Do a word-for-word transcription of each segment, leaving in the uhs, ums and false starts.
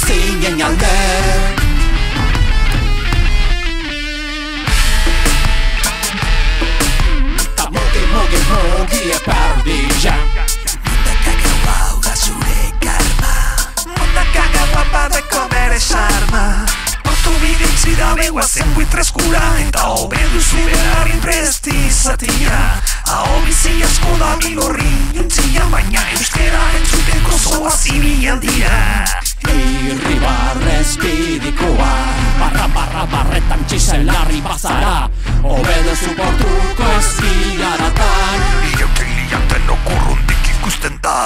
zinen alde. Ta mugi, mugi, mugi eperdia. Mundaka hau da zure karma. Mundaka guapa de comer esarma. Portu bidintzi dabe guazen buitre eskura. Eta hobe duzu beharri presti izatia. Hau bizi asko da bilorri juntzia. Baina euskera entzuteko zoa zibilaldia. Irribarrez bidikoa, barra barra barretan txizelarri bazara. Obedezu portuko ez hilaratan. Ireutilian denok urrundik ikusten da.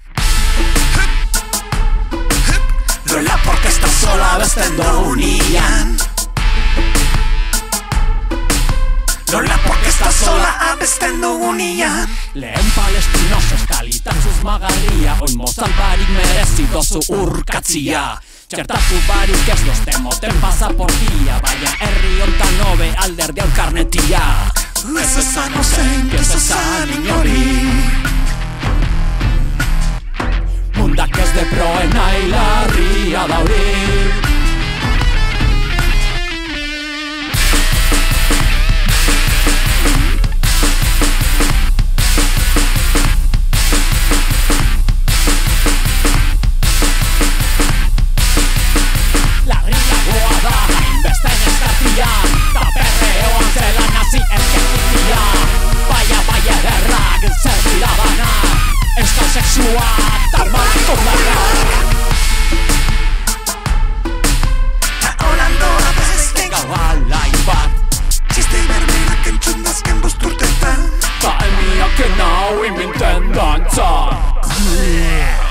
Duela porque está sola besten dugunean. Lola porque está sola abesten dugunean. Lehen palestinos eskalitan susmagarria. Oin mozal barik merezi dozu urkatzia. Txertatu barik ez doztemoten pasaportia. Baina herri ontan hobe alderdi karnetia. Ez ezan ozen, ez ezan inori. Mundak ez de proena hilarria dauri. Euskal sexua tarmatu dara. Ta Holando abezten Gau alai bat. Txiste berberak entzundazken bosturtetan. Ta emiak nau iminten dantzan.